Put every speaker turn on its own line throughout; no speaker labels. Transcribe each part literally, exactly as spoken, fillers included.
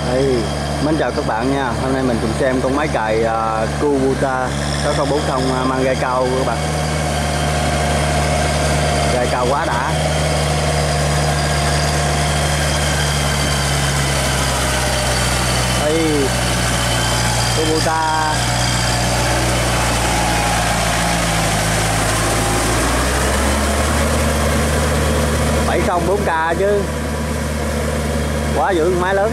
Hey, mến chào các bạn nha. Hôm nay mình cùng xem con máy cày uh, Kubota sáu không bốn không uh, mang gai cao các bạn. Gai cao quá đã. Hey, Kubota bảy không bốn K chứ. Quá dữ, máy lớn.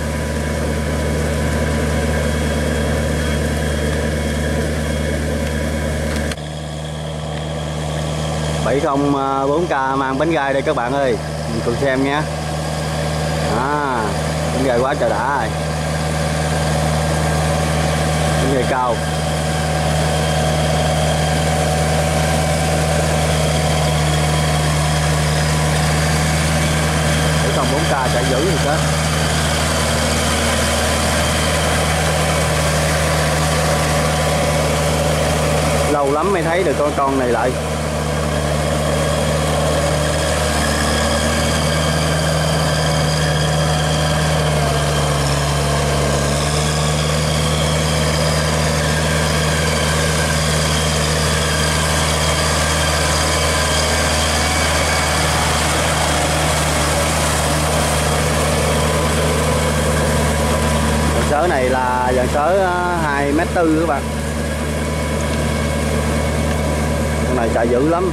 bảy không bốn K mang bánh gai đây các bạn ơi, mình cùng xem nhé. À, bánh gai quá trời đã rồi. Bánh gai cao. bảy không bốn K chạy dữ rồi đó. Lâu lắm mới thấy được con con này lại. Sớ này là dàn sớ hai mét tư các bạn. Con này chạy dữ lắm.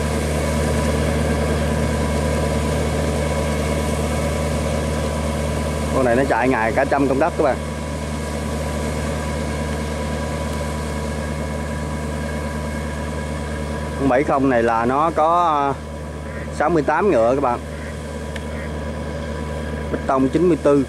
Con này nó chạy ngày cả trăm công đất các bạn. Con bảy không này là nó có sáu mươi tám ngựa các bạn. Bê tông chín mươi tư.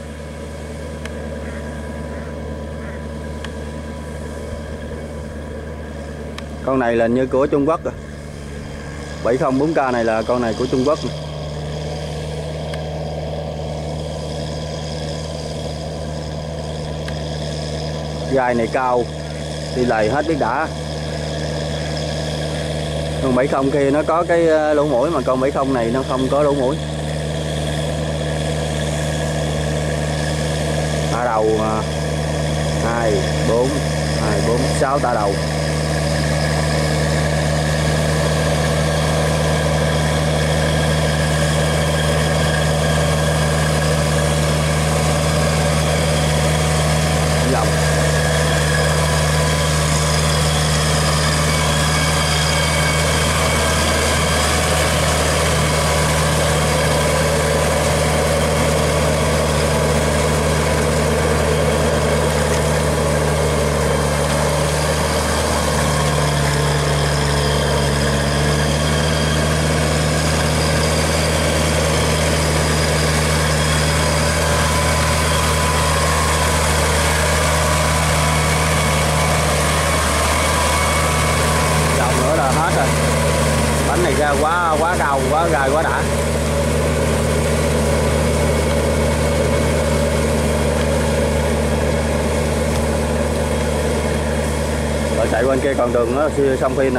Con này là như của Trung Quốc rồi. bảy không bốn K này là con này của Trung Quốc này. Gai này cao, đi lầy hết biết đã. Con bảy không kia nó có cái lỗ mũi, mà con bảy không này nó không có lỗ mũi. Tạ đầu hai, bốn, hai, bốn, sáu tạ đầu. Dòng. Bánh này ra quá quá cao, quá gai quá đã. Rồi chạy bên kia còn đường nó xong phin nè.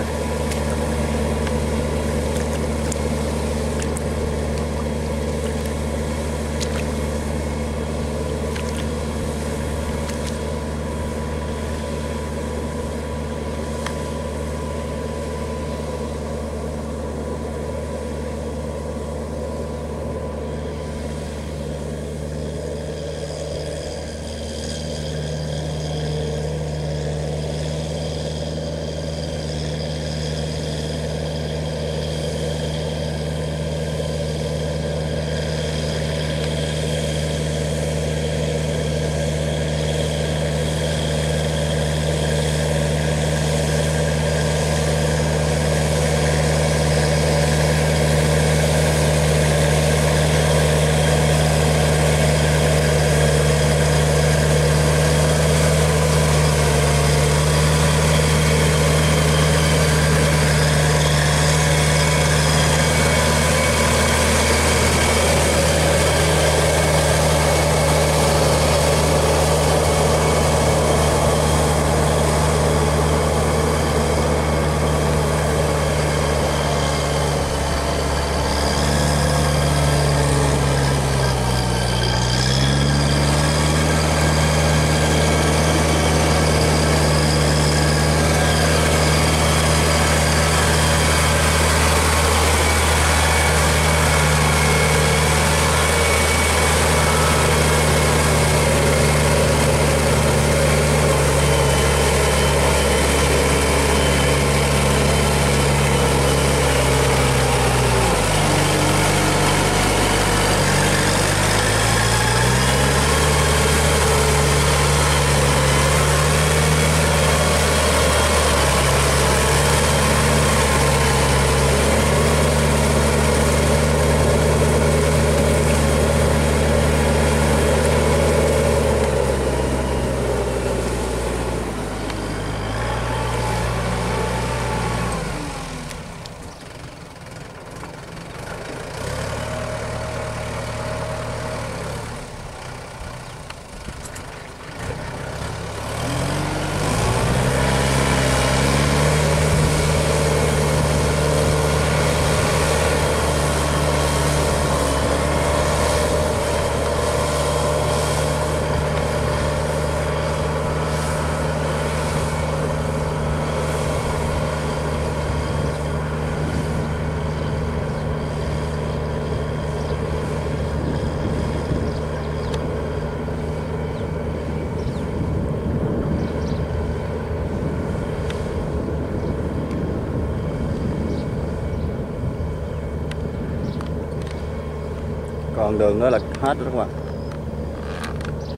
còn đường nữa là hết rồi các bạn.